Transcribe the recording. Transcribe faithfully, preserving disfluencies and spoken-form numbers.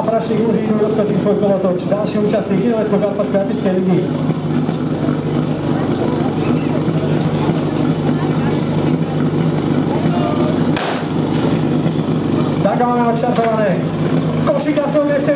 Prašník Úří idú roztočiť svoj kolotoč. Ďalší účastník Inovetko-Karpatskej Africkej ligy. Tak máme odštartované. Košík na svojom mieste.